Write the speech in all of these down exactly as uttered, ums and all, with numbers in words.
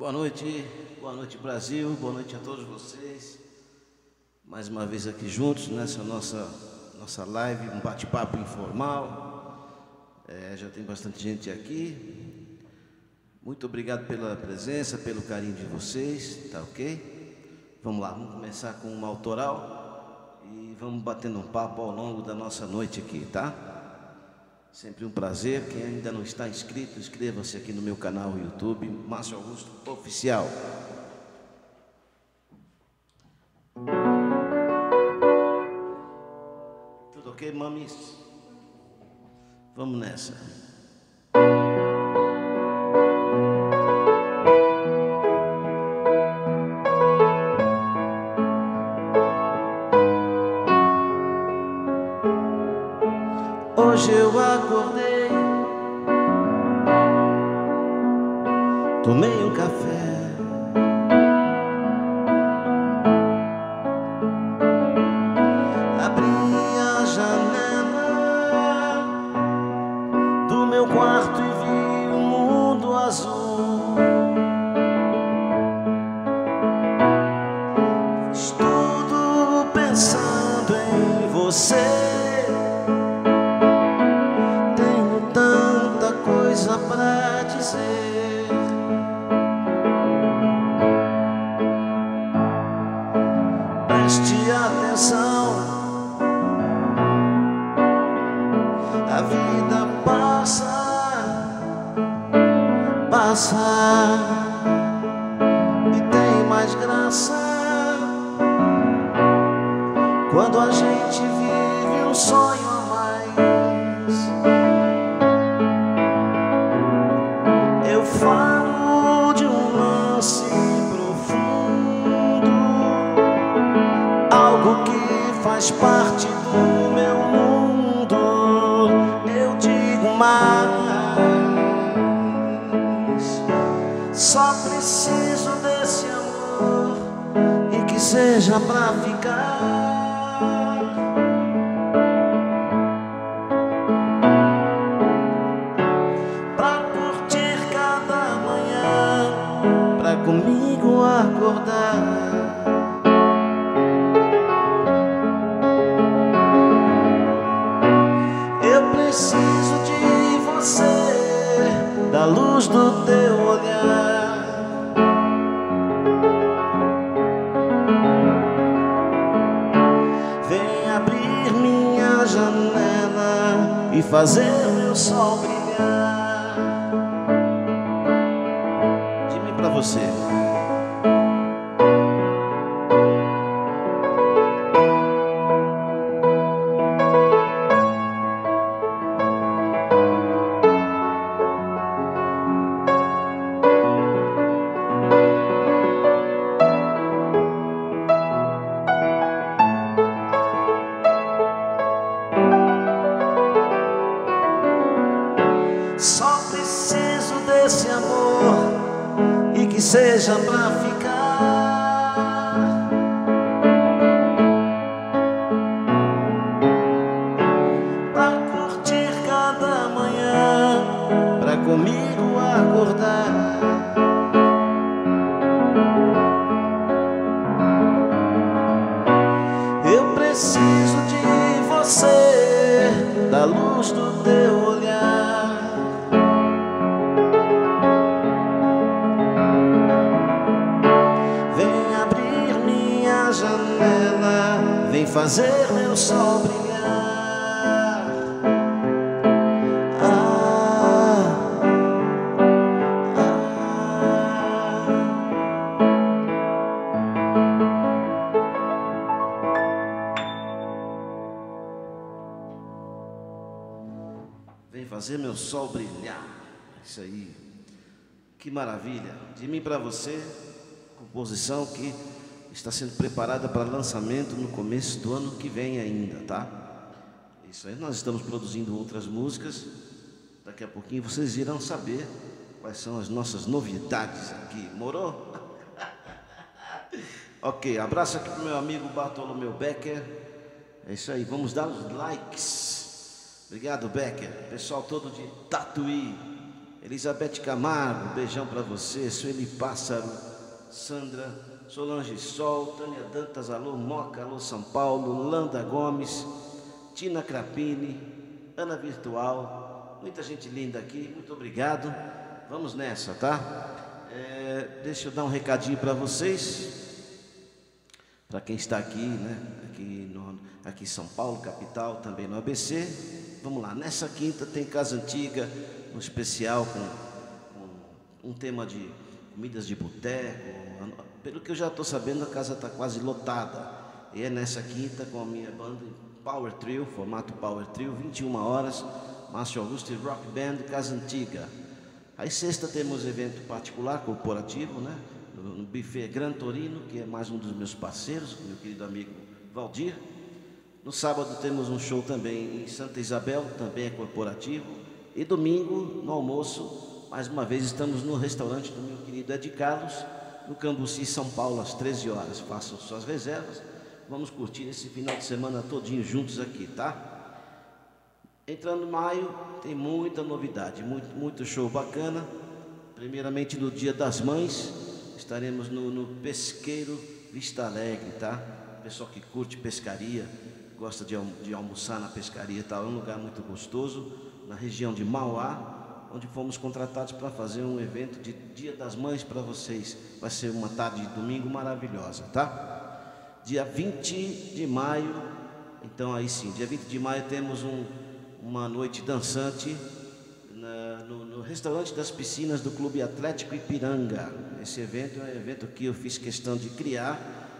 Boa noite, boa noite Brasil, boa noite a todos vocês. Mais uma vez aqui juntos nessa nossa, nossa live, um bate-papo informal. É, já tem bastante gente aqui. Muito obrigado pela presença, pelo carinho de vocês, tá ok? Vamos lá, vamos começar com uma autoral e vamos batendo um papo ao longo da nossa noite aqui, tá? Sempre um prazer. Quem ainda não está inscrito, inscreva-se aqui no meu canal no YouTube, Márcio Augusto Oficial. Tudo ok, mamis? Vamos nessa. Hoje eu acordei, tomei um café, abri a janela do meu quarto e vi o mundo azul. Fiz tudo pensando em você. Pra dizer, preste atenção, a vida passa, passa e tem mais graça quando a gente vive um sonho a mais. Falo de um lance profundo, algo que faz parte do meu mundo. Eu digo mais, só preciso desse amor e que seja pra ficar. Comigo acordar, eu preciso de você, da luz do teu olhar. Vem abrir minha janela e fazer meu sol brilhar. Pra você. Só preciso desse amor e que seja pra ficar. Pra curtir cada manhã, pra comigo acordar. Eu preciso de você, da luz do teu olhar. Janela, vem fazer meu sol brilhar. Ah, ah. Vem fazer meu sol brilhar. Isso aí, que maravilha. De mim pra você, composição que está sendo preparada para lançamento no começo do ano que vem ainda, tá? Isso aí, nós estamos produzindo outras músicas. Daqui a pouquinho vocês irão saber quais são as nossas novidades aqui. Morou? Ok, abraço aqui pro meu amigo Bartolomeu Becker. É isso aí, vamos dar os likes. Obrigado, Becker. Pessoal todo de Tatuí. Elizabeth Camargo, beijão para você. Sueli Pássaro, Sandra, Solange Sol, Tânia Dantas, alô Moca, alô São Paulo, Landa Gomes, Tina Crapini, Ana Virtual, muita gente linda aqui, muito obrigado. Vamos nessa, tá? É, deixa eu dar um recadinho para vocês. Para quem está aqui, né? Aqui, no, aqui em São Paulo, capital, também no A B C. Vamos lá, nessa quinta tem Casa Antiga, um especial com, com um tema de comidas de boteco. Pelo que eu já estou sabendo, a casa está quase lotada. E é nessa quinta com a minha banda Power Trio, formato Power Trio, vinte e uma horas, Márcio Augusto e Rock Band, Casa Antiga. Aí sexta temos evento particular, corporativo, né? No buffet Gran Torino, que é mais um dos meus parceiros, meu querido amigo Valdir. No sábado temos um show também em Santa Isabel, também é corporativo. E domingo, no almoço, mais uma vez estamos no restaurante do meu querido Ed Carlos, no Cambuci, São Paulo, às treze horas. Façam suas reservas. Vamos curtir esse final de semana todinho juntos aqui, tá? Entrando em maio, tem muita novidade, muito, muito show bacana. Primeiramente no Dia das Mães, estaremos no, no Pesqueiro Vista Alegre, tá? Pessoal que curte pescaria, gosta de, de almoçar na pescaria e tal, é um lugar muito gostoso, na região de Mauá, onde fomos contratados para fazer um evento de Dia das Mães para vocês. Vai ser uma tarde de domingo maravilhosa, tá? Dia vinte de maio, então aí sim, dia vinte de maio temos um, uma noite dançante na, no, no restaurante das piscinas do Clube Atlético Ipiranga. Esse evento é um evento que eu fiz questão de criar,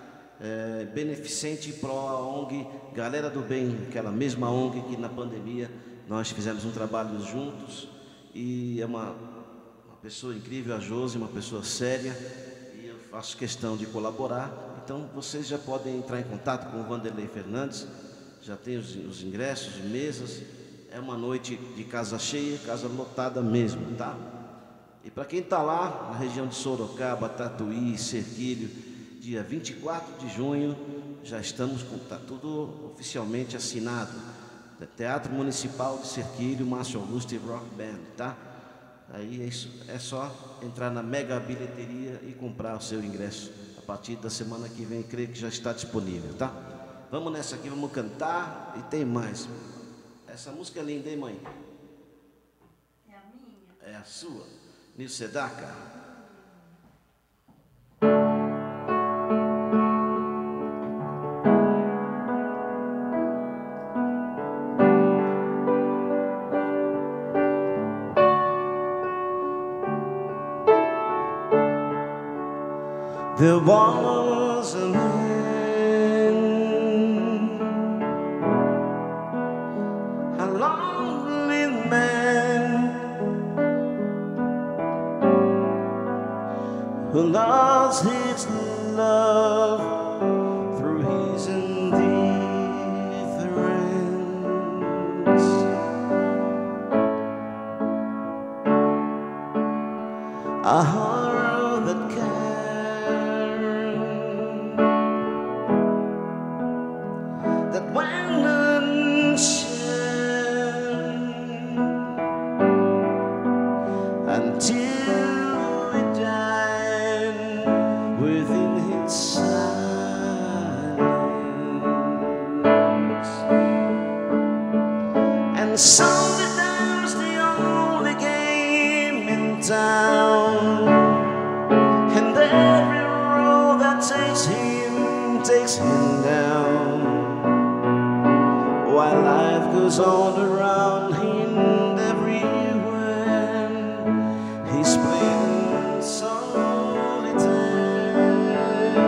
é, beneficente para a O N G Galera do Bem, aquela mesma O N G que na pandemia nós fizemos um trabalho juntos, e é uma, uma pessoa incrível, a Josi, uma pessoa séria, e eu faço questão de colaborar. Então vocês já podem entrar em contato com o Vanderlei Fernandes, já tem os, os ingressos, mesas. É uma noite de casa cheia, casa lotada mesmo, tá? E para quem está lá, na região de Sorocaba, Tatuí, Serquilho, dia vinte e quatro de junho, já estamos com, tá tudo oficialmente assinado. Teatro Municipal de Serquilho, Márcio Augusto e Rock Band, tá? Aí é, isso, é só entrar na Mega Bilheteria e comprar o seu ingresso. A partir da semana que vem, creio que já está disponível, tá? Vamos nessa aqui, vamos cantar, e tem mais. Essa música é linda, hein, mãe? É a minha? É a sua. Nil Sedaka. There was a man, a lonely man, who lost his love through his indifference. A horror that can that went unshed until it died within his silence. And sometimes the only game in town, and every road that takes him takes him down. While life goes on around him everywhere, he's playing solitaire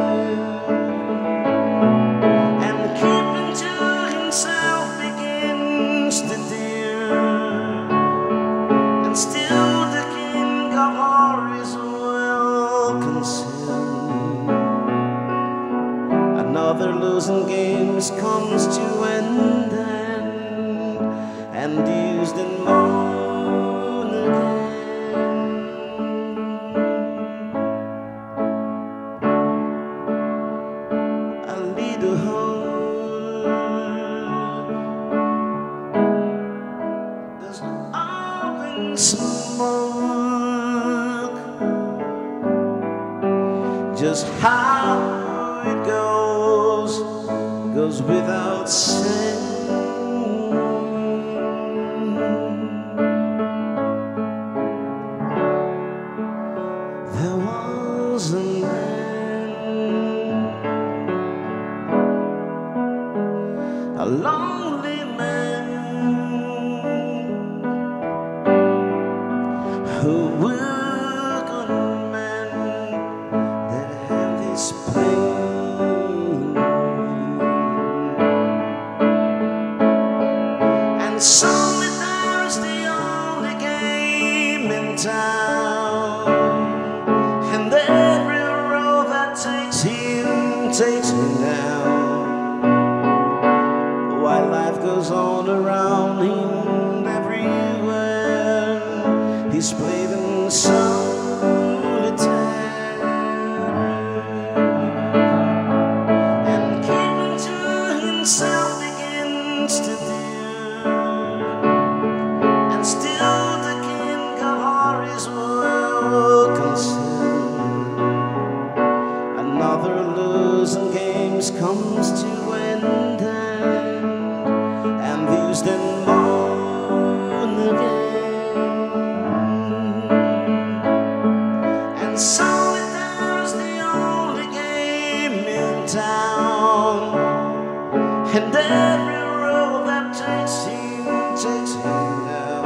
and keeping to himself begins to dear, and still the king of horror is well concealed. Another losing game comes to an end, and used and moan again. A little hope, there's always more. goes without saying. There was a man, a lonely man, who worked on men that have this pain. And solitaire is the only game in town, and every road that takes him takes him down. While life goes on around him everywhere, he's played in solitaire and keeping to himself begins to do. And still the king of heart is well concerned. Another losing games comes to an end, and these then born again. And solitaire is the only game in town, and every road that takes him takes him down.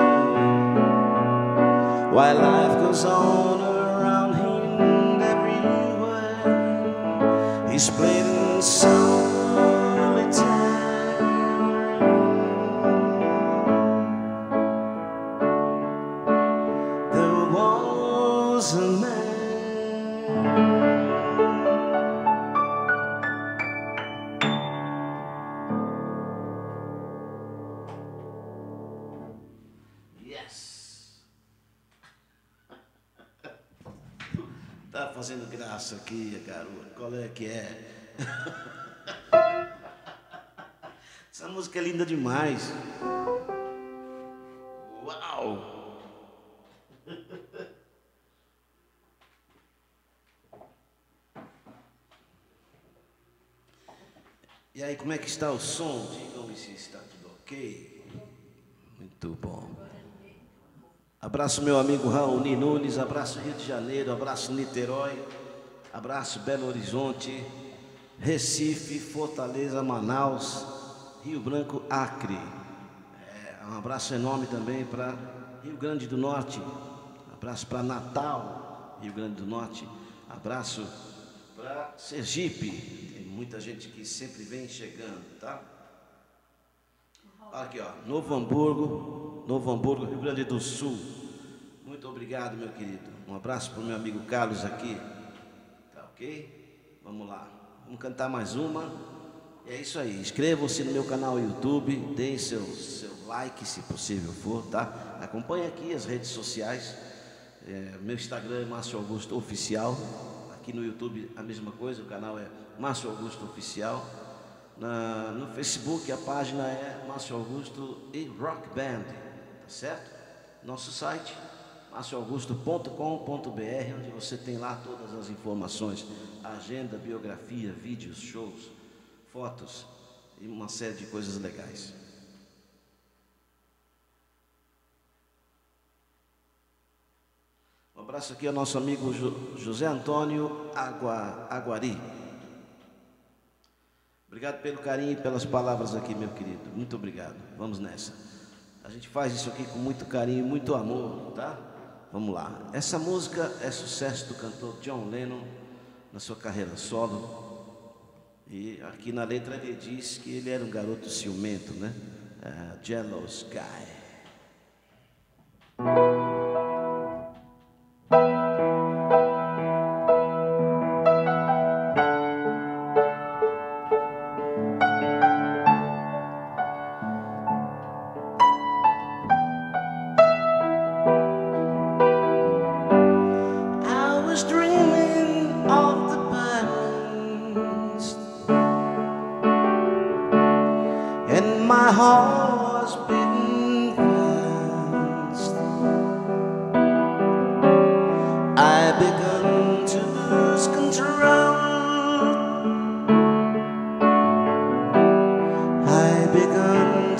While life goes on around him everywhere, he's played in solitaire. There was a man. Yes. Tá fazendo graça aqui, garoto. Qual é que é? Essa música é linda demais. Uau! E aí, como é que está o som? Digam-me se está tudo ok. Muito bom. Abraço meu amigo Raoni Nunes, abraço Rio de Janeiro, abraço Niterói, abraço Belo Horizonte, Recife, Fortaleza, Manaus, Rio Branco, Acre. É, um abraço enorme também para Rio Grande do Norte, abraço para Natal, Rio Grande do Norte, abraço para Sergipe, tem muita gente que sempre vem chegando, tá? Aqui, ó, Novo Hamburgo, Novo Hamburgo, Rio Grande do Sul. Muito obrigado, meu querido. Um abraço para o meu amigo Carlos aqui. Tá ok? Vamos lá. Vamos cantar mais uma. E é isso aí. Inscrevam-se no meu canal YouTube. Deem seu, seu like, se possível for, tá? Acompanhe aqui as redes sociais. É, meu Instagram é Márcio Augusto Oficial. Aqui no YouTube a mesma coisa. O canal é Márcio Augusto Oficial. Na, no Facebook a página é Márcio Augusto e Rock Band, tá certo? Nosso site márcio augusto ponto com ponto br, onde você tem lá todas as informações, agenda, biografia, vídeos, shows, fotos e uma série de coisas legais. Um abraço aqui ao nosso amigo José Antônio Agua, Aguari. Obrigado pelo carinho e pelas palavras aqui, meu querido. Muito obrigado. Vamos nessa. A gente faz isso aqui com muito carinho, muito amor, tá? Vamos lá. Essa música é sucesso do cantor John Lennon na sua carreira solo. E aqui na letra ele diz que ele era um garoto ciumento, né? Uh, jealous guy. My heart was beating fast. I began to lose control.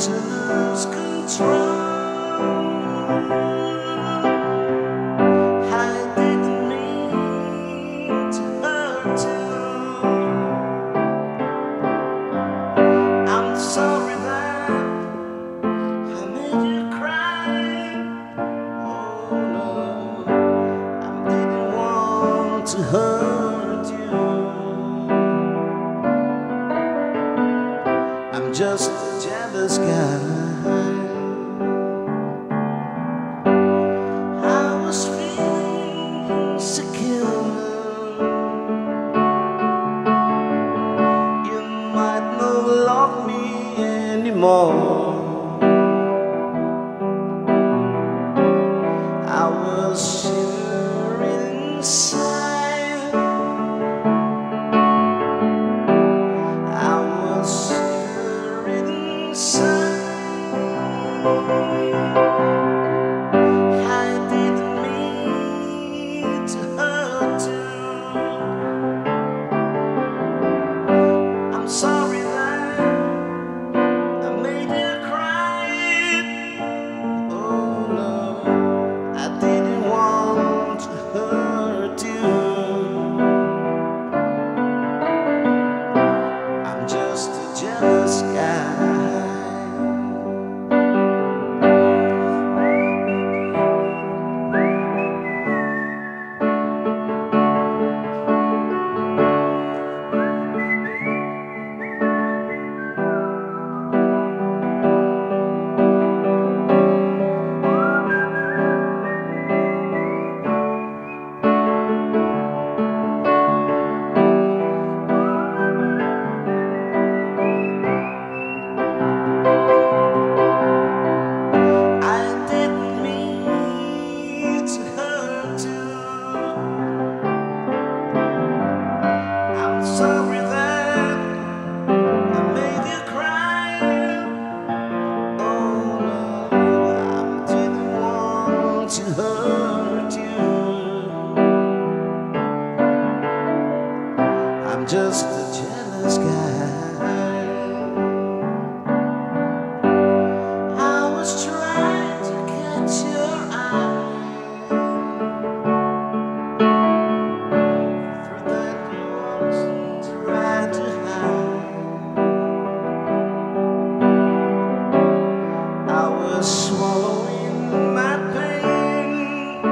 to lose control. I didn't mean to hurt you. I'm sorry that I made you cry. Oh no, I didn't want to hurt you. I'm just a jealous guy. I was feeling insecure. You might not love me anymore. I was shivering inside. I was shivering inside. I didn't mean to hurt you. I'm sorry that I made you cry. Oh no, I didn't want to hurt you. I'm just a jealous guy. I didn't mean to hurt you. I'm sorry that I made you cry. Oh no, I didn't want to hurt you. I'm just a jealous guy. I was trying to catch your eye. Through that you wasn't trying to hide. I was swallowing my pain.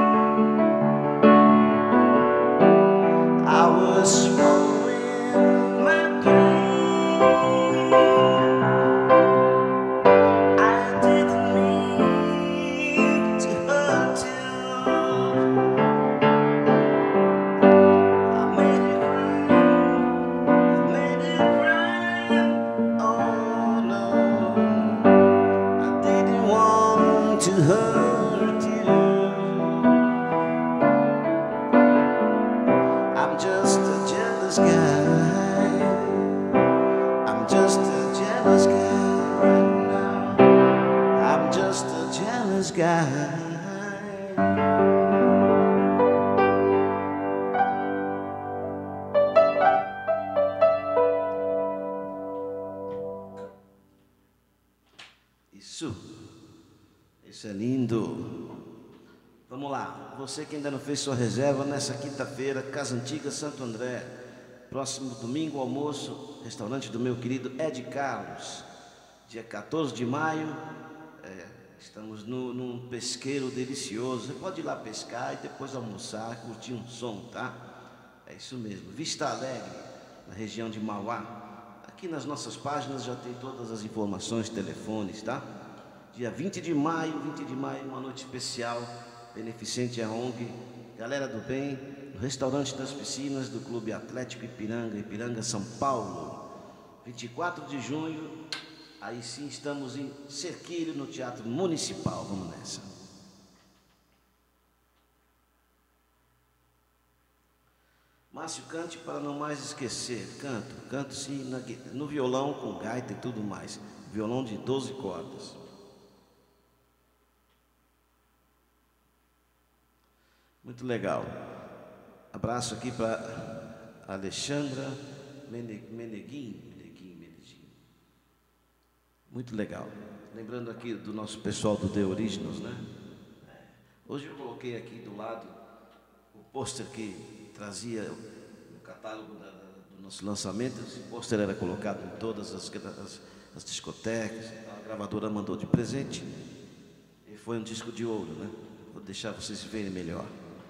I was swallowing my pain. I didn't mean to hurt you. I made you cry. I made you cry. Oh no, I didn't want to hurt you. I'm just a jealous guy. I'm just a jealous guy right now. I'm just a jealous guy. Isso, isso é lindo. Vamos lá, você que ainda não fez sua reserva nessa quinta-feira, Casa Antiga, Santo André. Próximo domingo, almoço, restaurante do meu querido Ed Carlos. Dia quatorze de maio, é, estamos no, num pesqueiro delicioso. Você pode ir lá pescar e depois almoçar, curtir um som, tá? É isso mesmo. Vista Alegre, na região de Mauá. Aqui nas nossas páginas já tem todas as informações, telefones, tá? Dia vinte de maio, vinte de maio, uma noite especial, beneficente à O N G Galera do Bem, no Restaurante das Piscinas do Clube Atlético Ipiranga, Ipiranga, São Paulo. vinte e quatro de junho, aí sim estamos em Cerquilho, no Teatro Municipal. Vamos nessa. Márcio, cante para não mais esquecer. Canto, canto sim, na, no violão com gaita e tudo mais. Violão de doze cordas. Muito legal. Abraço aqui para Alexandra Meneguin. Meneguin, Meneguin. Muito legal. Lembrando aqui do nosso pessoal do The Originals, né? Hoje eu coloquei aqui do lado o pôster que trazia no catálogo da, da, do nosso lançamento. Esse pôster era colocado em todas as, as, as discotecas. A gravadora mandou de presente e foi um disco de ouro, né? Vou deixar vocês verem melhor.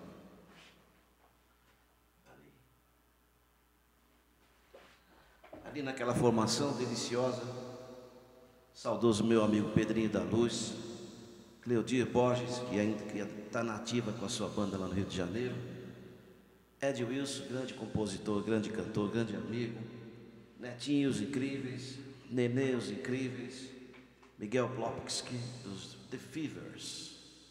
Ali, ali naquela formação deliciosa, saudoso meu amigo Pedrinho da Luz, Cleodir Borges, que ainda está nativa com a sua banda lá no Rio de Janeiro, Ed Wilson, grande compositor, grande cantor, grande amigo, Netinho, os incríveis, Nenê, os incríveis, Miguel Plopski, dos The Fevers.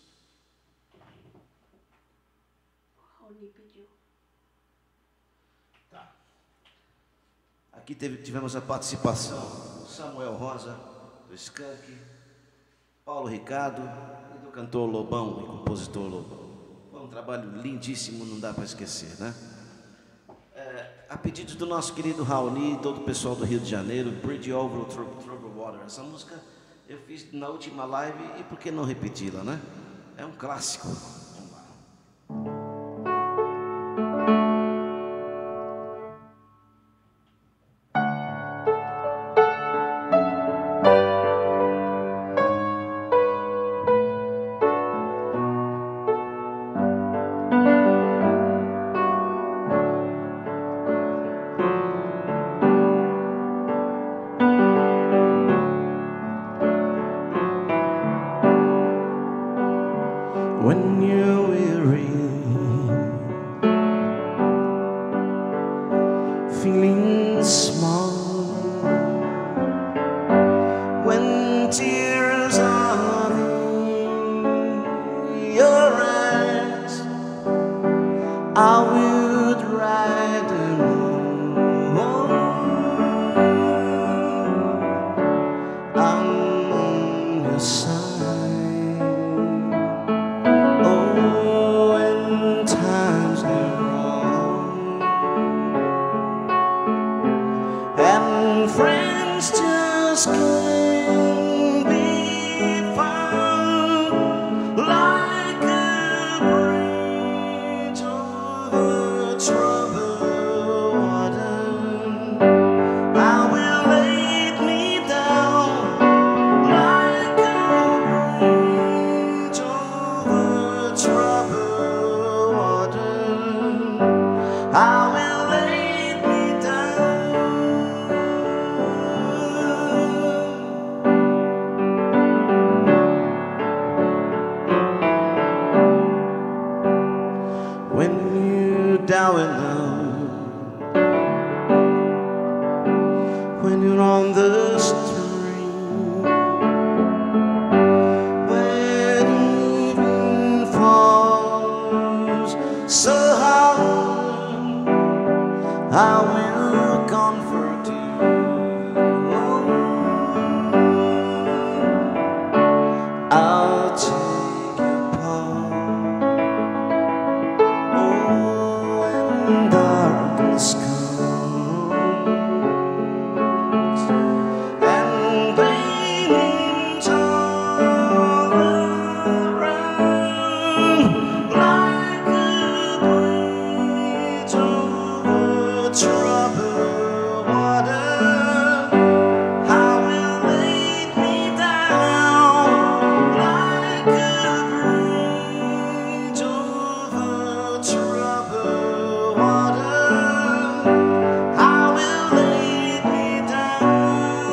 Tá. Aqui teve, tivemos a participação do Samuel Rosa, do Skank, Paulo Ricardo e do cantor Lobão e compositor Lobão. Foi um trabalho lindíssimo, não dá para esquecer, né? É, a pedido do nosso querido Raoni e todo o pessoal do Rio de Janeiro, Bridge Over Troubled Water. Essa música eu fiz na última live e por que não repeti-la, né? É um clássico. Vamos lá. When you're weary, feeling small, when tears are in your eyes, I would ride them home. I'm on your side. Friends just can't be found, like a bridge over troubled water. I will lay me down, like a bridge over troubled water. I will lay me down. When you're down and out, when you're on the street, when evening falls so hard, I will comfort you. I'll take your part. Oh, when darkness comes and raining's all around, like a bridge over troubled water, I will lay me down, like a bridge over troubled water. I will lay me down.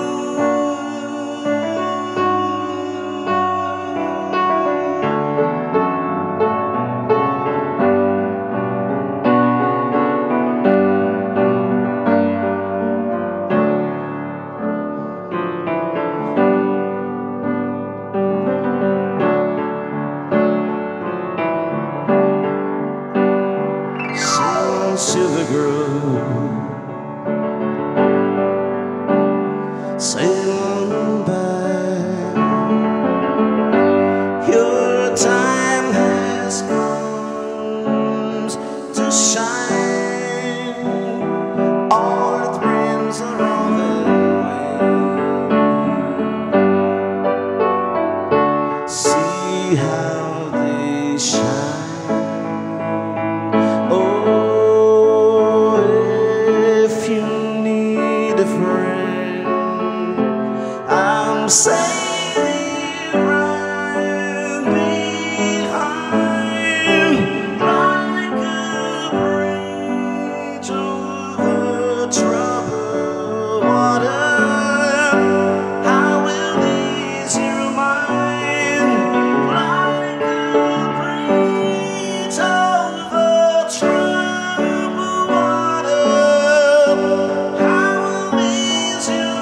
Sail, silver girl, sail on by. Your time has come to shine. All its winds are on the way. I'm sailing right behind, like a bridge over troubled water. I will ease your mind, like a bridge over troubled water. I will ease your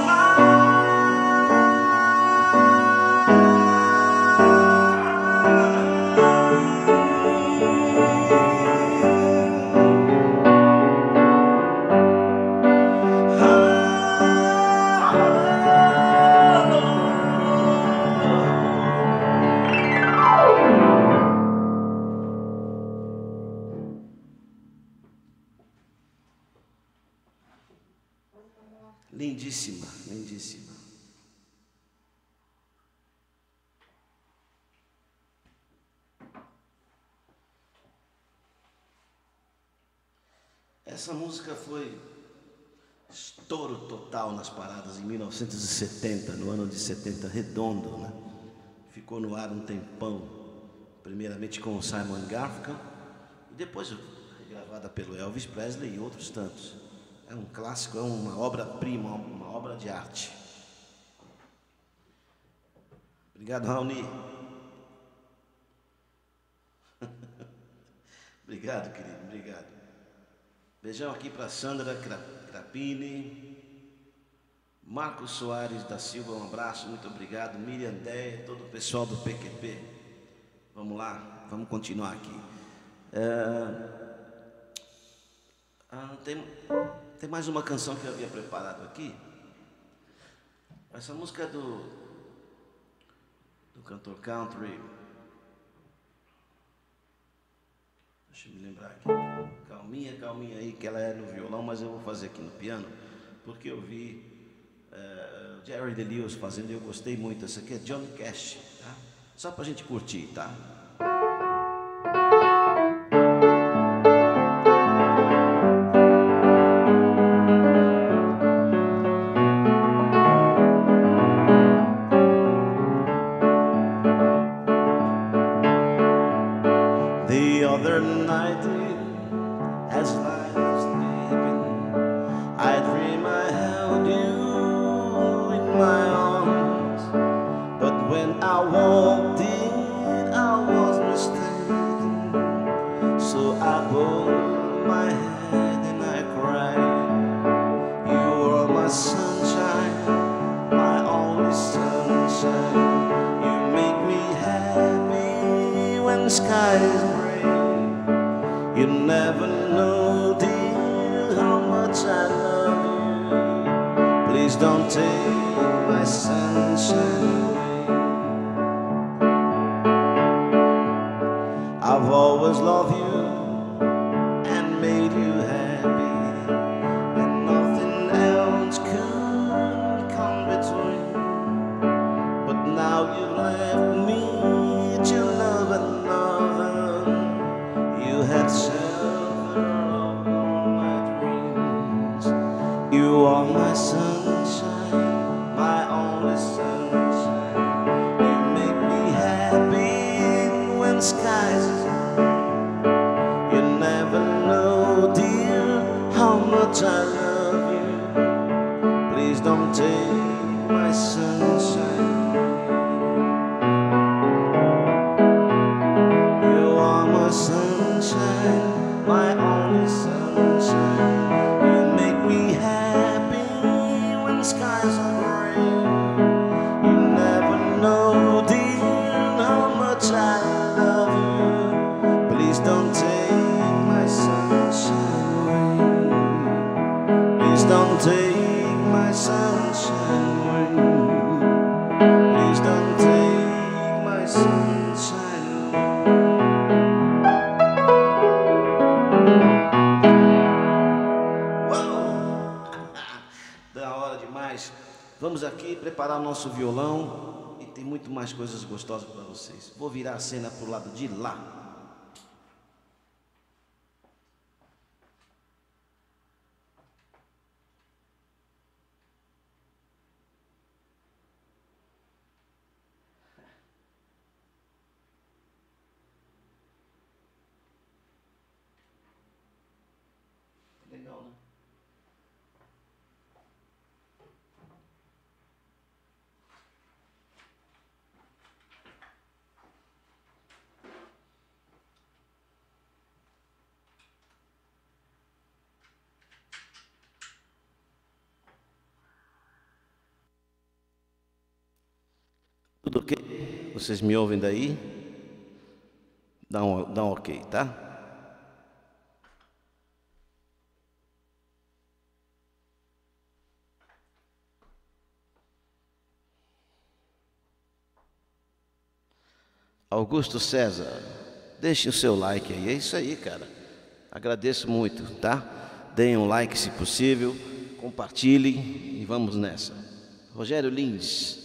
Lindíssima, lindíssima. Essa música foi estouro total nas paradas em mil novecentos e setenta, no ano de setenta, redondo, né? Ficou no ar um tempão, primeiramente com o Simon Garfunkel e depois gravada pelo Elvis Presley e outros tantos. É um clássico, é uma obra-prima, uma obra de arte. Obrigado, Raoni. Obrigado, querido, obrigado. Beijão aqui para Sandra Crapini, Marcos Soares da Silva, um abraço, muito obrigado. Miriam Deia, todo o pessoal do P Q P. Vamos lá, vamos continuar aqui. É... Ah, tem... Tem mais uma canção que eu havia preparado aqui. Essa música é do, do cantor country. Deixa eu me lembrar aqui. Calminha, calminha aí, que ela é no violão, mas eu vou fazer aqui no piano, porque eu vi uh, Jerry Lee Lewis fazendo e eu gostei muito. Essa aqui é Johnny Cash, tá? Só pra gente curtir, tá? Preparar o nosso violão e tem muito mais coisas gostosas para vocês. Vou virar a cena para o lado de lá. Tudo ok? Vocês me ouvem daí? Dá um, dá um ok, tá? Augusto César, deixe o seu like aí, é isso aí, cara. Agradeço muito, tá? Deem um like se possível, compartilhem e vamos nessa. Rogério Lins.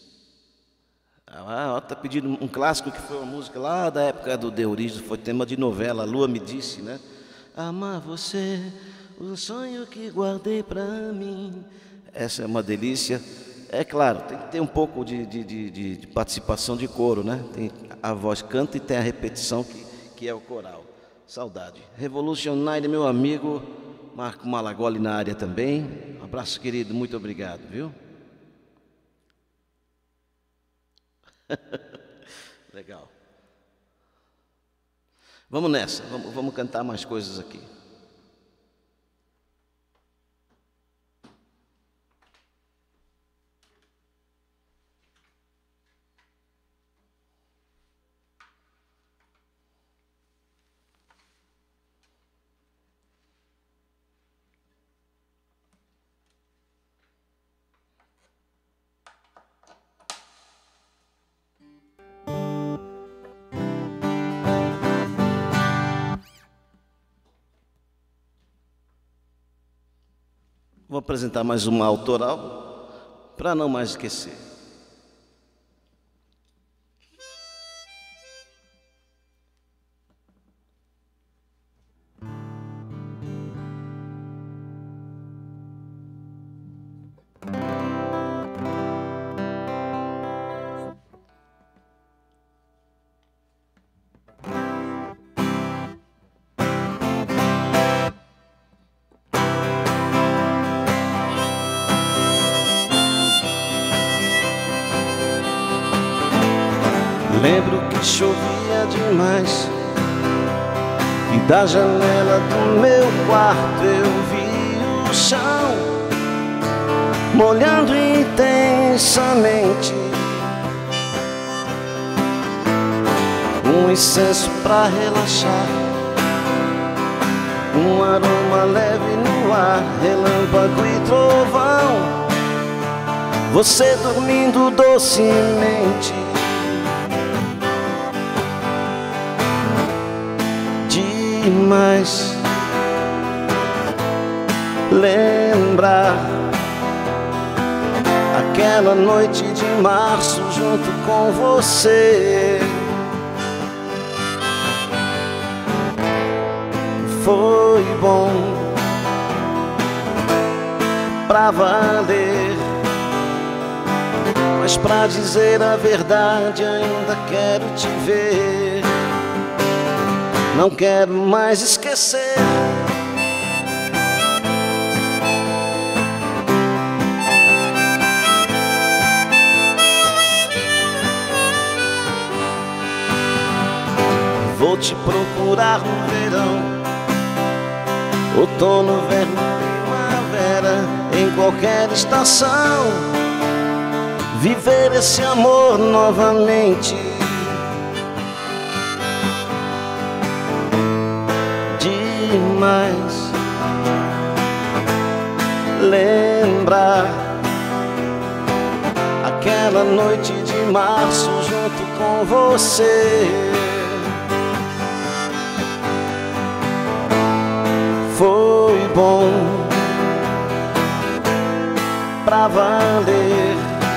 Ah, tá pedindo um clássico que foi uma música lá da época do De Origem, foi tema de novela, a Lua Me Disse, né? Amar você, o sonho que guardei pra mim. Essa é uma delícia. É claro, tem que ter um pouco de, de, de, de participação de coro, né? Tem, a voz canta e tem a repetição que, que é o coral. Saudade. Revolucionário, meu amigo Marco Malagoli na área também. Um abraço, querido, muito obrigado, viu? Legal. Vamos nessa, vamos, vamos cantar mais coisas aqui. Vou apresentar mais uma autoral, para não mais esquecer. Lembro que chovia demais e da janela do meu quarto eu vi o chão molhando intensamente. Um incenso pra relaxar, um aroma leve no ar, relâmpago e trovão, você dormindo docemente. Demais lembrar aquela noite de março junto com você. Foi bom pra valer, mas pra dizer a verdade ainda quero te ver. Não quero mais esquecer. Vou te procurar no verão, outono, verão, primavera, em qualquer estação, viver esse amor novamente. Demais lembrar aquela noite de março junto com você. Foi bom pra valer,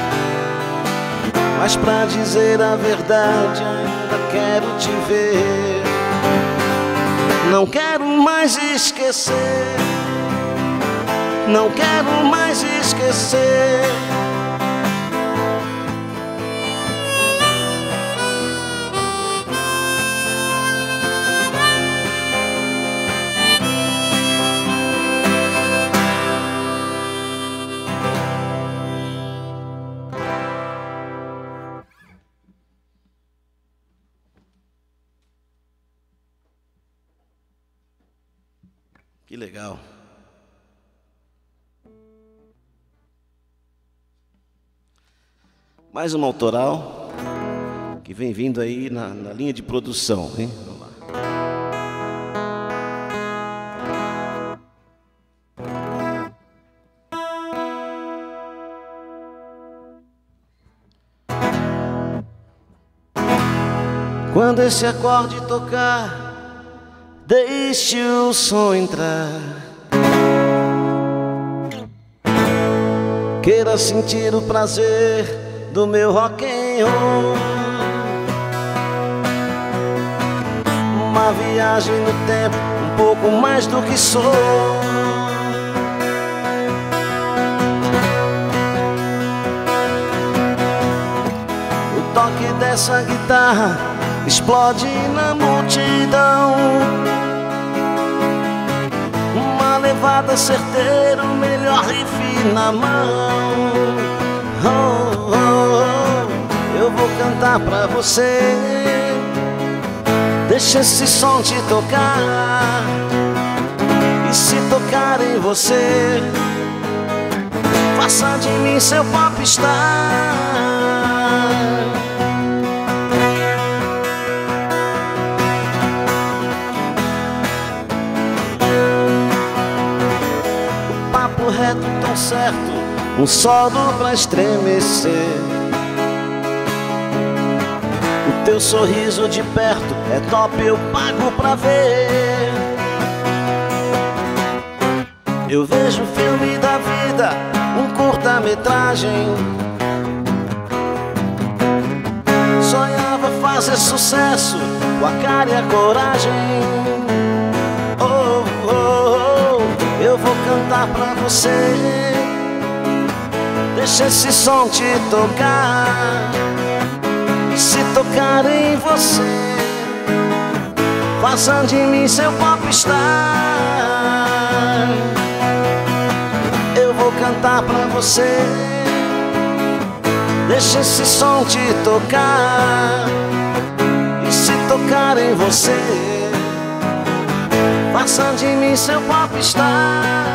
mas pra dizer a verdade ainda quero te ver. Não quero mais esquecer, não quero mais esquecer. Que legal. Mais uma autoral. que vem vindo aí na, na linha de produção, hein? Vamos lá. Quando esse acorde tocar, deixe o som entrar. Queira sentir o prazer do meu rock and roll. Uma viagem no tempo, um pouco mais do que sou. O toque dessa guitarra explode na multidão. Uma levada certeira, o melhor riff na mão. Oh, oh, oh, eu vou cantar pra você. Deixa esse som te tocar. E se tocar em você, faça de mim seu popstar. Reto, tão certo, um solo pra estremecer. O teu sorriso de perto é top, eu pago pra ver. Eu vejo o filme da vida, um curta-metragem. Sonhava fazer sucesso com a cara e a coragem. Oh, oh, oh, eu vou cantar pra você. Deixa esse som te tocar. E se tocar em você, faça de mim seu popstar. Eu vou cantar pra você. Deixa esse som te tocar. E se tocar em você, faça de mim seu popstar.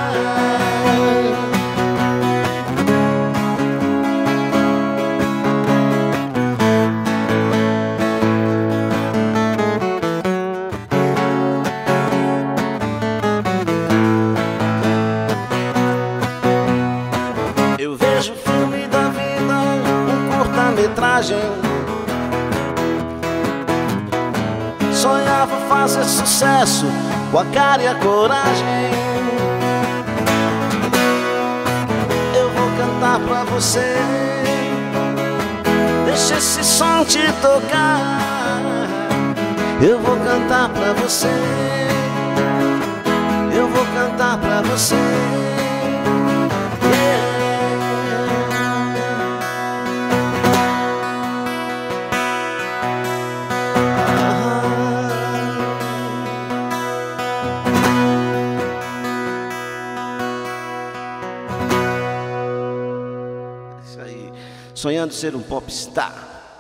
Eu vejo o filme da vida, um curta-metragem. Sonhava fazer sucesso com a cara e a coragem. Eu vou cantar pra você. Deixa esse som te tocar. Eu vou cantar pra você. Eu vou cantar pra você. Sonhando ser um popstar.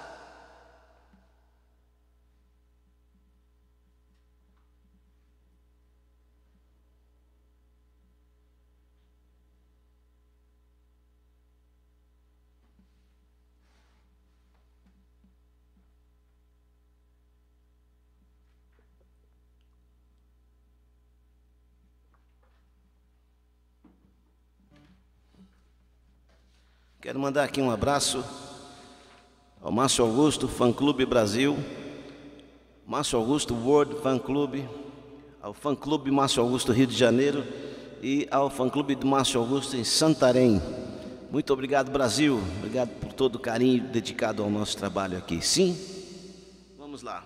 Quero mandar aqui um abraço ao Márcio Augusto, Fã Clube Brasil, Márcio Augusto World Fã Clube, ao Fã Clube Márcio Augusto Rio de Janeiro e ao Fã Clube do Márcio Augusto em Santarém. Muito obrigado, Brasil. Obrigado por todo o carinho dedicado ao nosso trabalho aqui. Sim? Vamos lá.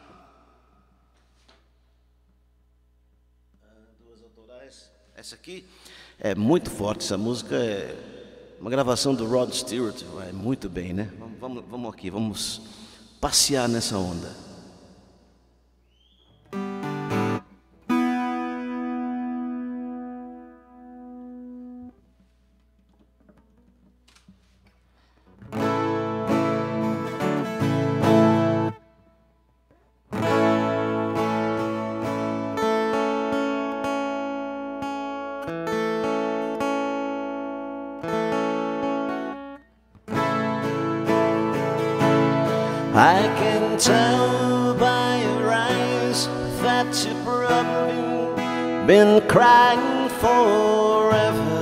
Duas autorais. Essa aqui é muito forte, essa música é uma gravação do Rod Stewart, vai muito bem, né? Vamos, vamos, vamos aqui, vamos passear nessa onda. I can tell by your eyes that you've probably been crying forever.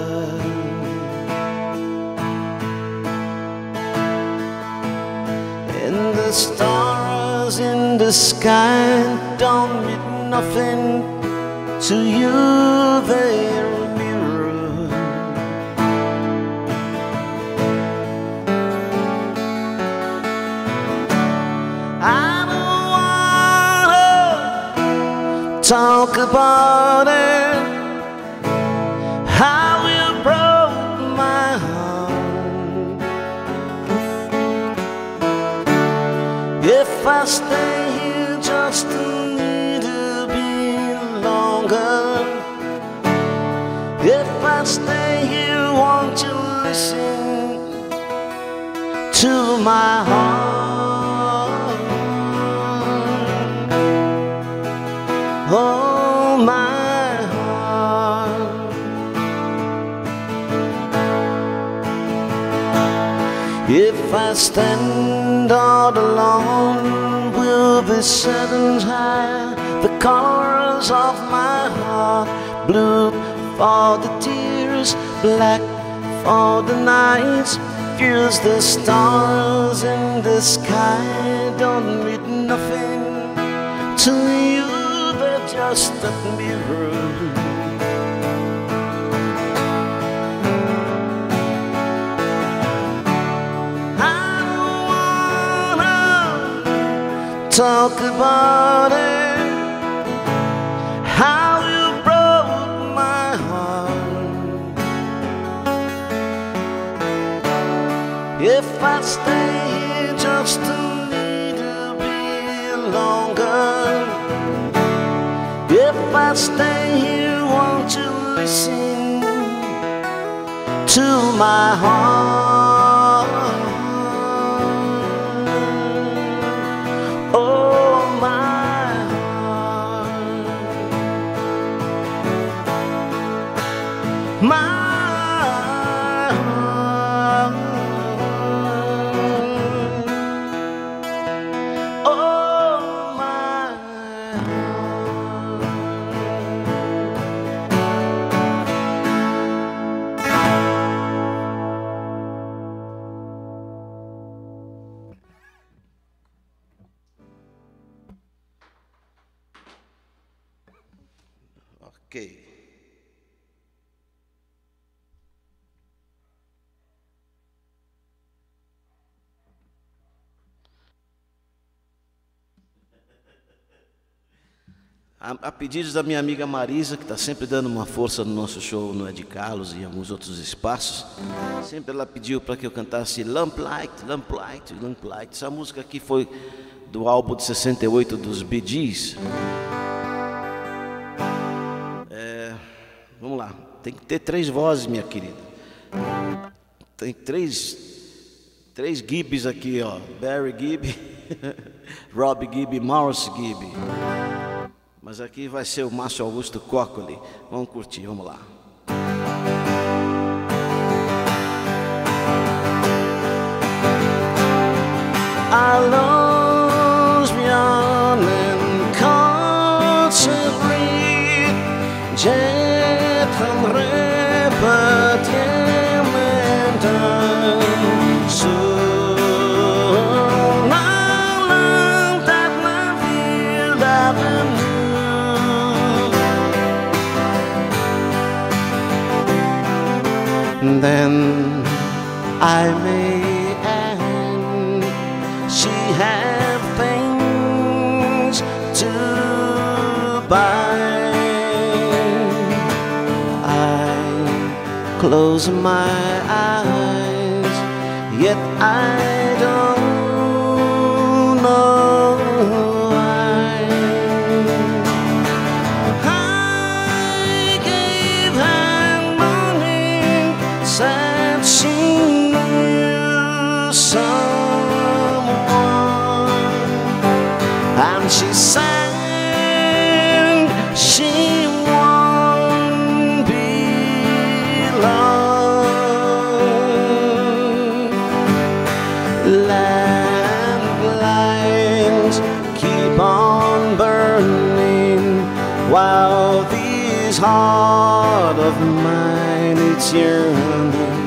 And the stars in the sky don't mean nothing to you, they're a mirror. I don't wanna talk about it, how you broke my heart. If I stay here just a little bit longer, if I stay here, won't you listen to my heart? Oh, my heart. If I stand all alone, will the shadows hide the colors of my heart? Blue for the tears, black for the nights. Fuse the stars in the sky don't mean nothing to you, they're just a mirror. I don't wanna talk about it, how you broke my heart. If I stay here just a little bit longer, if I stay here, won't you listen to my heart? Oh, my heart. My heart. Oh, my heart. Ok. A, a pedidos da minha amiga Marisa, que está sempre dando uma força no nosso show no Ed Carlos e em alguns outros espaços, sempre ela pediu para que eu cantasse Lamplight, Lamplight, Lamplight. Essa música aqui foi do álbum de sessenta e oito dos Bee Gees. É, vamos lá, tem que ter três vozes, minha querida. Tem três, três Gibbs aqui, ó. Barry Gibb, Rob Gibb, Maurice Gibb. Mas aqui vai ser o Márcio Augusto Coccoli. Vamos curtir, vamos lá. I lost beyond and constantly jet from repetiement so long that my field avenue. Then I may end, she had things to buy. I close my eyes, yet I don't know why. I gave her money, said she knew someone, and she sang she won't be long. Lamplight. heart of mine, it's yearning.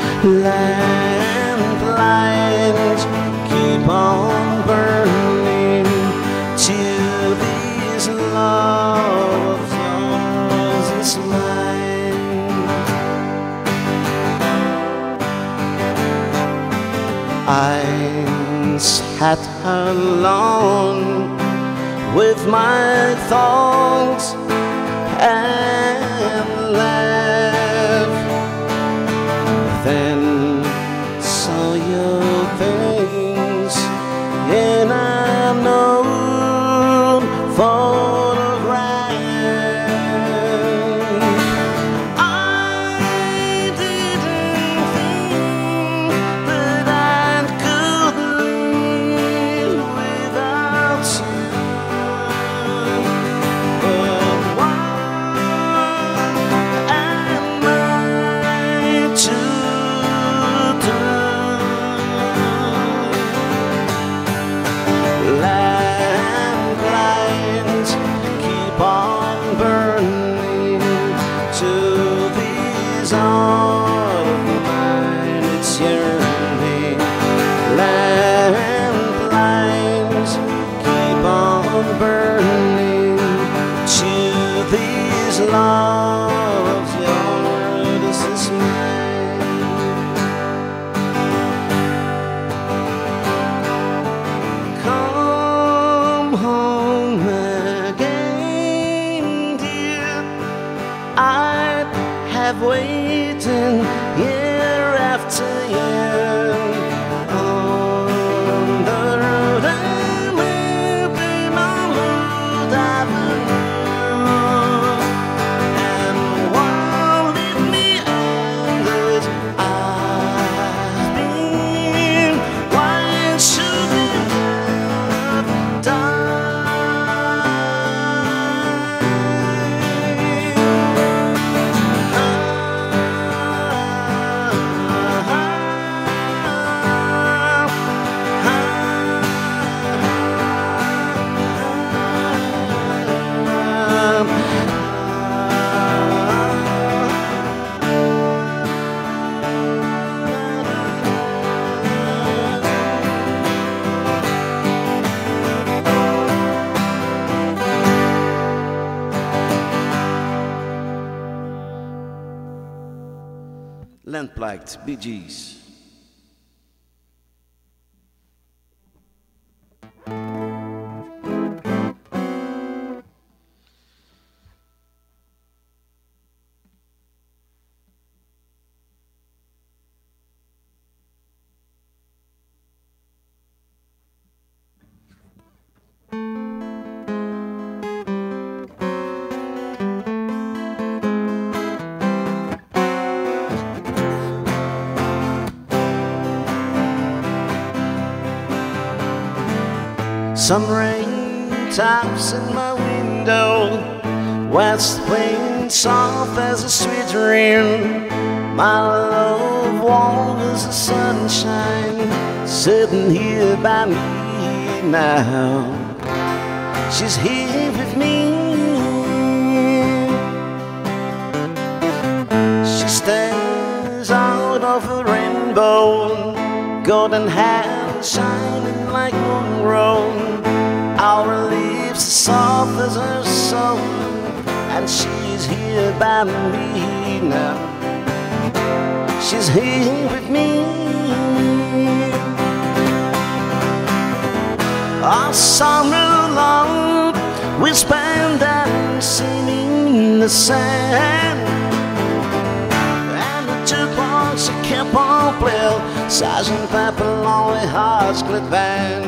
Lamplights keep on burning till these loves yours is mine. I sat alone with my thoughts and laughed, then saw your face in an old photograph. I didn't think that I could live without you, but what am I to do? Lamplights keep on burning to these heart of mine, it's yearning. Lamplights keep on burning to these loves yours is mine. Come home again, dear. I have waited year after year on the road I will be my Lord Avenue, and won't leave me endless. I've been, why should we have Lamplight, Bee Gees. Some rain taps in my window, west wind soft as a sweet dream. My love warm as the sunshine, sitting here by me now. She's here with me. She stands out of a rainbow, golden hair shining like moonrow. Our lips soft as her soul, and she's here by me now. She's here with me. All summer long we spend dancing in the sand, and the jukebox kept on playing Sergeant Pepper Lonely Hearts Club Band.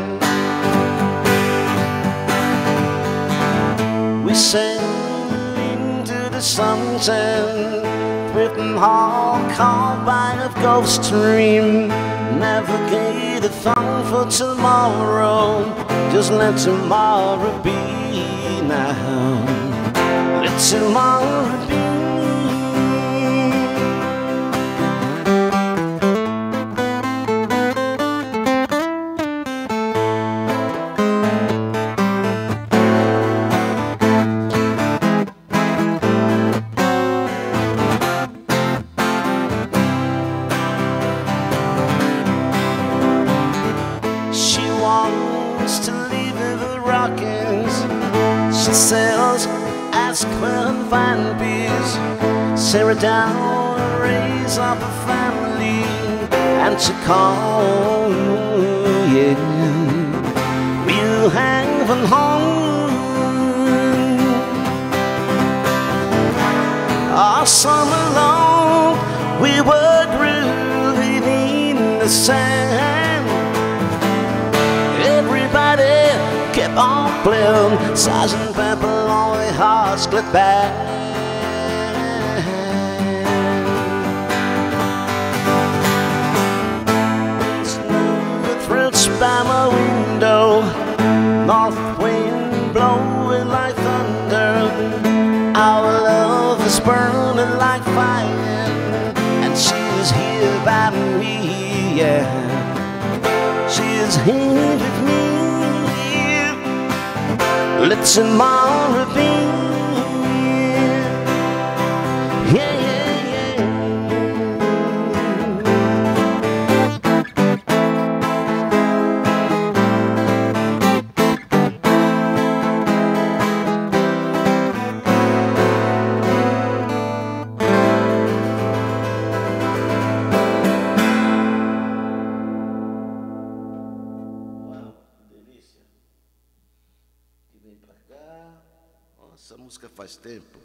We sail into the sunset, written all caught by a ghost dream. Navigate a thought for tomorrow, just let tomorrow be now. Let tomorrow be. wants to leave the Rockies. She sails, ask where to find peace. Sarah down, raise up a family, and she call, yeah, we'll hang from home. All summer long we were grooving in the sand. Everybody kept on playing Sergeant Pepper on the hearts glad band. By my window, north wind blowing like thunder. Our love is burning like fire, and she is here by me, yeah. She is here with me. Let's tomorrow be, yeah, yeah. Essa música faz tempo.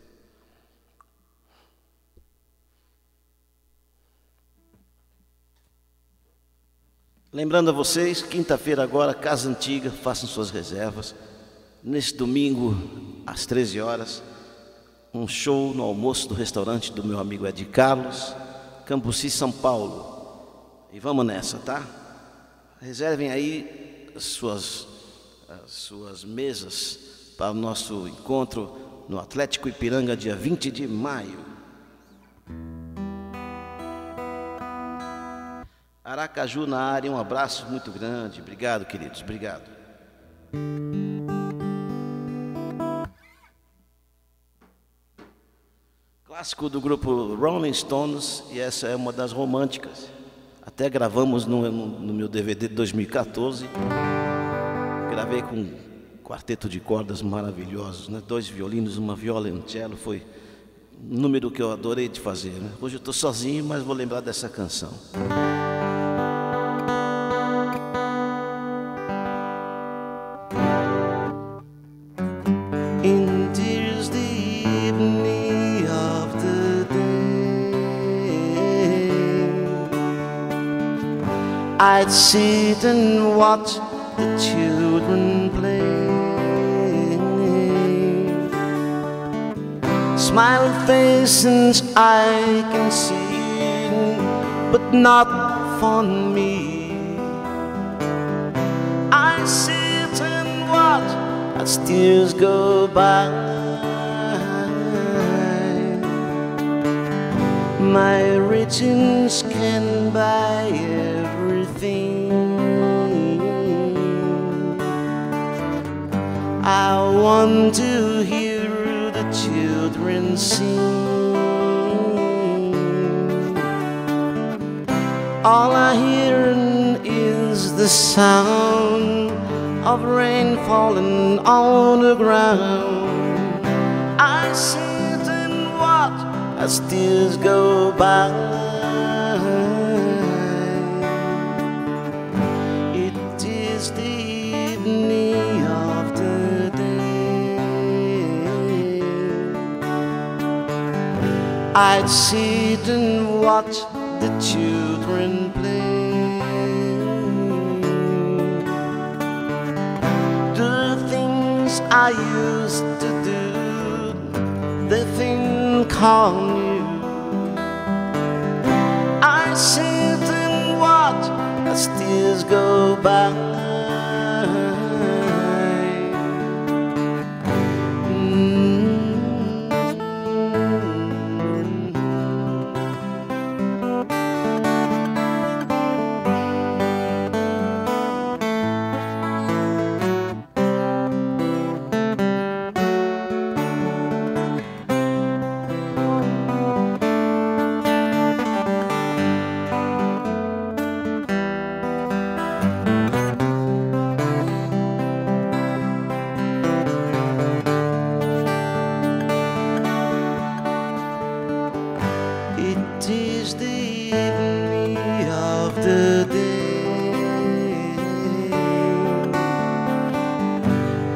Lembrando a vocês, quinta-feira agora, Casa Antiga, façam suas reservas. Neste domingo, às treze horas, um show no almoço do restaurante do meu amigo Ed Carlos, Cambuci, São Paulo. E vamos nessa, tá? Reservem aí as suas, as suas mesas para o nosso encontro no Atlético Ipiranga, dia vinte de maio. Aracaju na área, um abraço muito grande. Obrigado, queridos, obrigado. Clássico do grupo Rolling Stones, e essa é uma das românticas. Até gravamos no, no meu D V D de dois mil e quatorze. Gravei com um quarteto de cordas maravilhosos, né? Dois violinos, uma viola e um cello. Foi um número que eu adorei de fazer, né? Hoje eu estou sozinho, mas vou lembrar dessa canção. In tears the evening of the day, I'd sit and watch the children play. Smiling faces I can see, but not for me. I sit and watch as tears go by. My riches can buy everything. I want to hear the children sing. All I hear is the sound of rain falling on the ground. I sit and watch as tears go by. It is the evening of the day. I'd sit and watch the children play. I used to do, they think on you. I sit and watch as tears go by.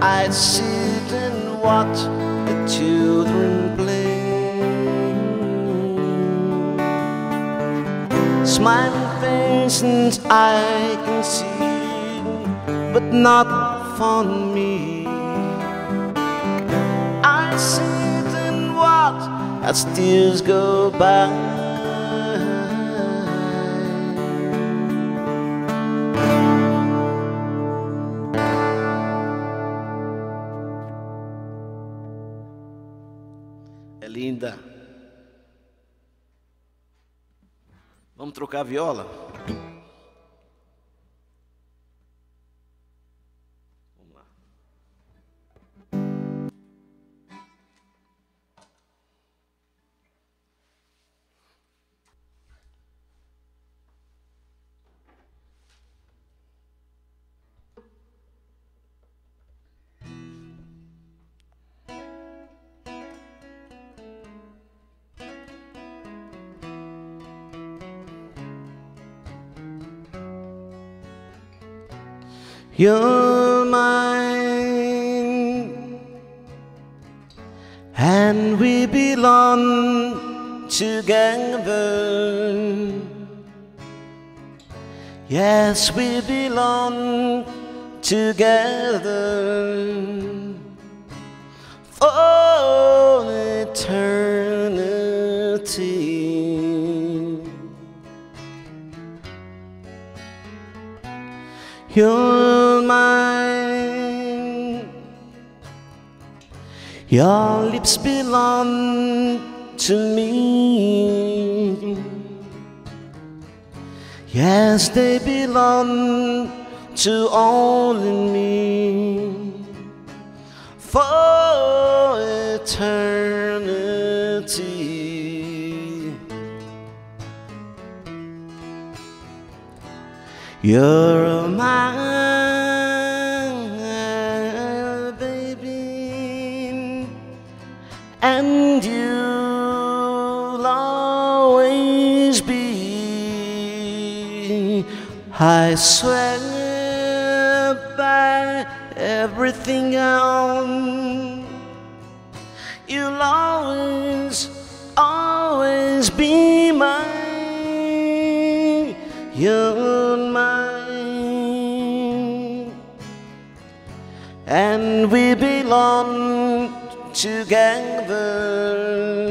I sit and watch the children play, smiling faces I can see, but not for me. I sit and watch as tears go by. É linda. Vamos trocar a viola? Vamos lá. You're mine, and we belong together. Yes, we belong together for eternity. You're mine, your lips belong to me. Yes, they belong to only me for eternity. You're mine, baby, and you'll always be. I swear by everything else, you'll always, always be mine. You're mine, and we belong together.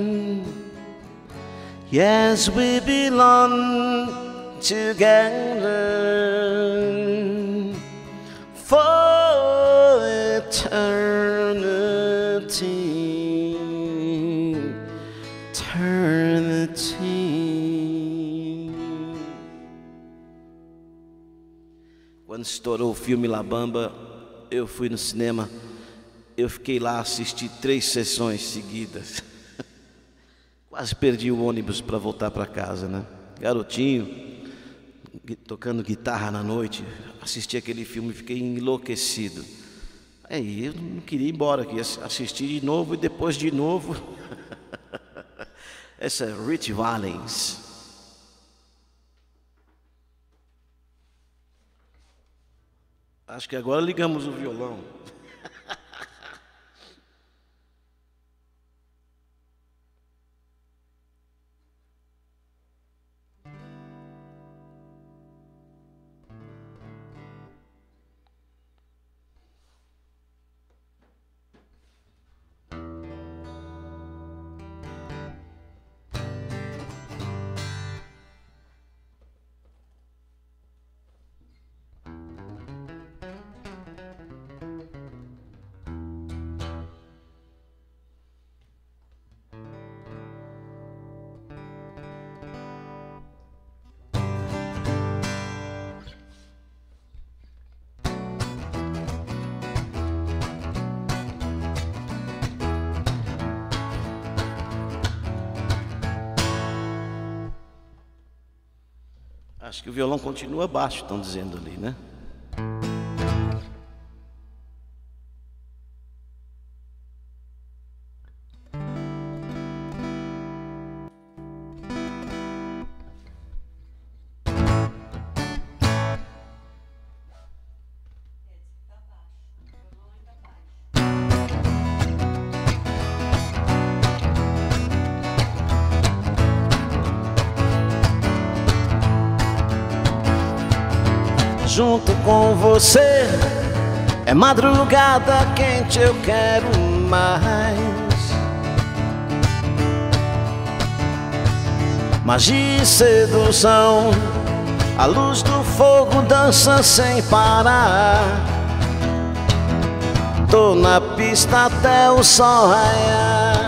Yes, we belong together for eternity, eternity. Quando estourou o filme La Bamba, eu fui no cinema, eu fiquei lá, assisti três sessões seguidas. Quase perdi o ônibus para voltar para casa, né? Garotinho, tocando guitarra na noite, assisti aquele filme e fiquei enlouquecido. Aí eu não queria ir embora, queria assistir de novo e depois de novo. Essa é Rich Valens. Acho que agora ligamos o violão. Acho que o violão continua baixo, estão dizendo ali, né? junto com você. É madrugada quente, eu quero mais. Magia e sedução, a luz do fogo dança sem parar. Tô na pista até o sol raiar.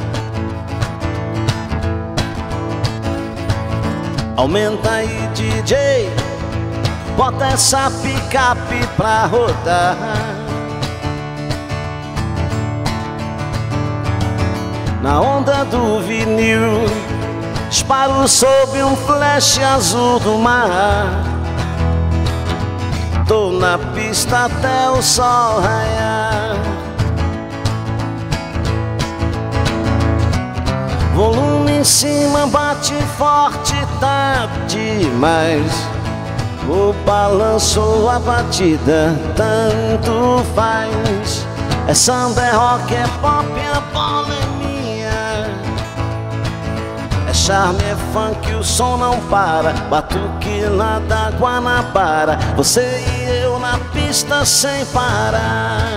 Aumenta aí, D J, bota essa picape pra rodar. Na onda do vinil, disparo sob um flash azul do mar. Tô na pista até o sol raiar. Volume em cima, bate forte, tá demais. O balanço, a batida, tanto faz. É samba, é rock, é pop, a bola é minha. É charme, é funk, o som não para. Batuque lá da Guanabara. Você e eu na pista sem parar.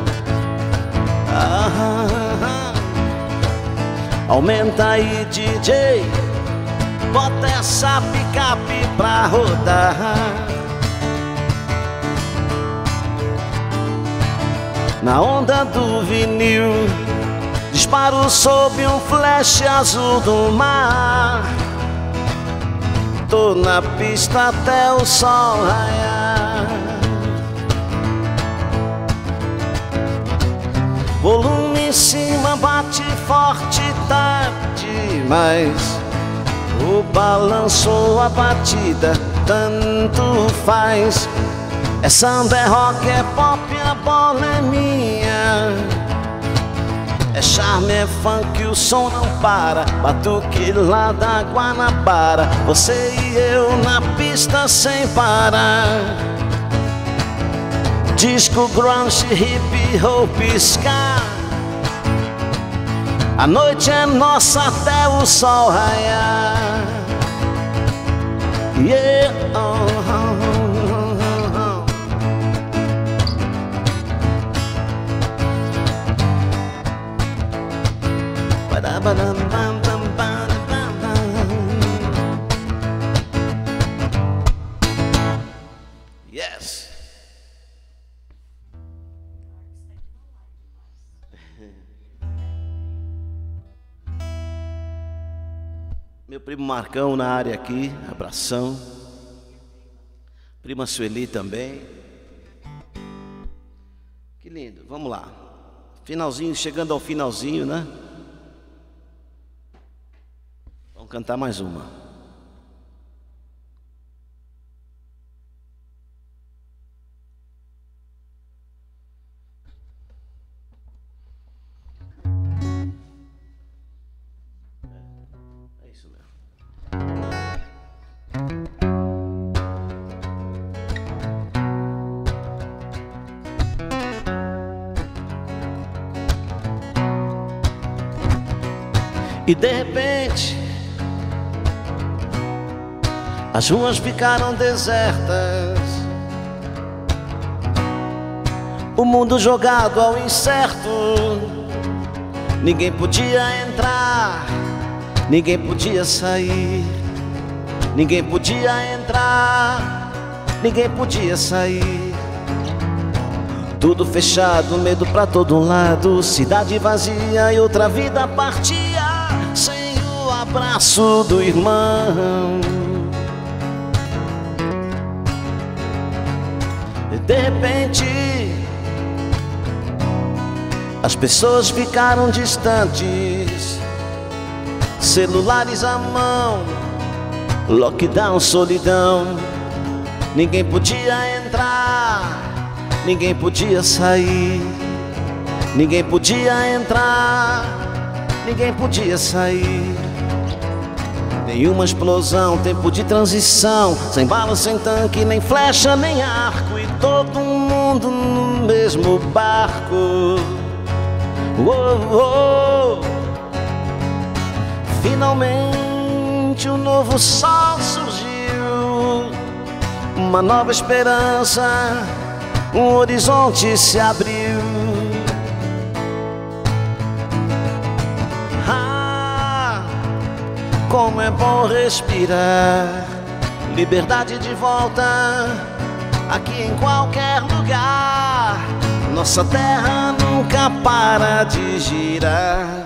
Ah, ah, ah. Aumenta aí, D J, bota essa picape pra rodar. Na onda do vinil, disparo sob um flash azul do mar. Tô na pista até o sol raiar. Volume em cima, bate forte, tá demais. O balanço, a batida, tanto faz. É samba, é rock, é pop, a bola é minha. É charme, é funk, o som não para. Batuque lá da Guanabara. Você e eu na pista sem parar. Disco, grunge, hip hop, ska. A noite é nossa até o sol raiar. Yeah, oh, oh, oh, oh. Yes. Meu primo Marcão na área aqui, abração. Prima Sueli também. Que lindo, vamos lá. Finalzinho, chegando ao finalzinho, né? Vamos cantar mais uma. E de repente as ruas ficaram desertas, o mundo jogado ao incerto. Ninguém podia entrar, ninguém podia sair. Ninguém podia entrar, ninguém podia sair. Tudo fechado, medo pra todo lado. Cidade vazia e outra vida partia sem o abraço do irmão. E de repente as pessoas ficaram distantes, celulares à mão, lockdown, solidão. Ninguém podia entrar, ninguém podia sair. Ninguém podia entrar, ninguém podia sair. Nenhuma explosão, tempo de transição, sem bala, sem tanque, nem flecha, nem arco. E todo mundo no mesmo barco. Oh, oh. Finalmente um novo sol surgiu uma nova esperança, um horizonte se abriu. Ah, como é bom respirar, liberdade de volta, aqui em qualquer lugar. Nossa terra nunca para de girar.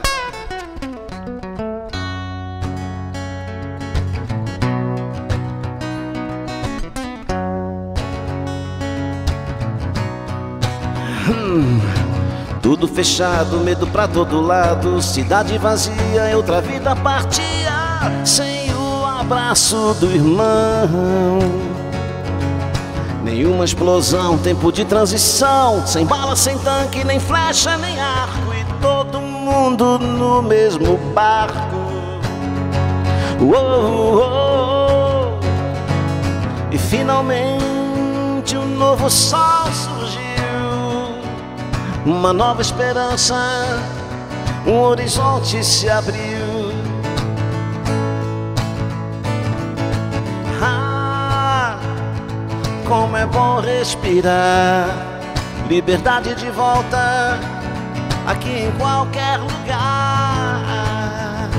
Hum, tudo fechado, medo pra todo lado, cidade vazia, outra vida partia, sem o abraço do irmão. Nenhuma explosão, tempo de transição, sem bala, sem tanque, nem flecha, nem arco, e todo mundo no mesmo barco. Uou, uou, e finalmente um novo sol surgiu, uma nova esperança, um horizonte se abriu. Ah, como é bom respirar, liberdade de volta, aqui em qualquer lugar.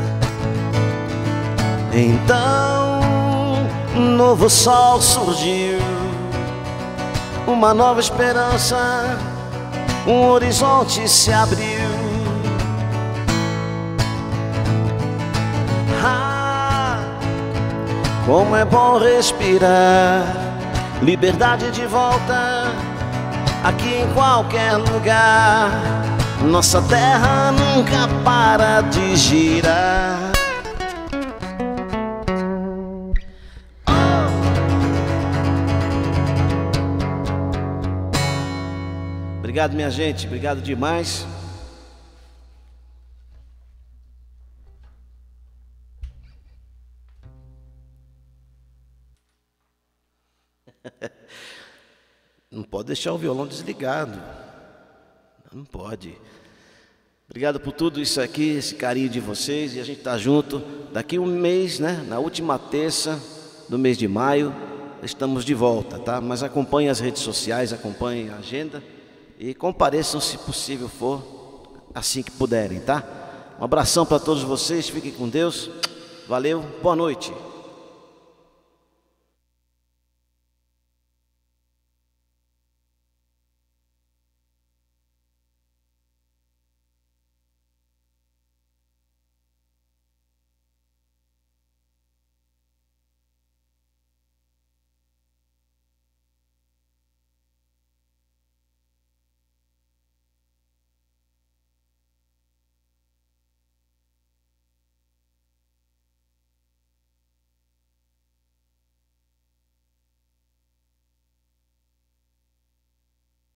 Então um novo sol surgiu, uma nova esperança, um horizonte se abriu. Ah, como é bom respirar, liberdade de volta, aqui em qualquer lugar. Nossa terra nunca para de girar. Obrigado, minha gente, obrigado demais. Não pode deixar o violão desligado. Não pode. Obrigado por tudo isso aqui, esse carinho de vocês. E a gente está junto. Daqui um mês, né? Na última terça do mês de maio, estamos de volta, tá? Mas acompanhem as redes sociais, acompanhem a agenda. E compareçam se possível for, assim que puderem, tá? Um abração para todos vocês, fiquem com Deus. Valeu, boa noite.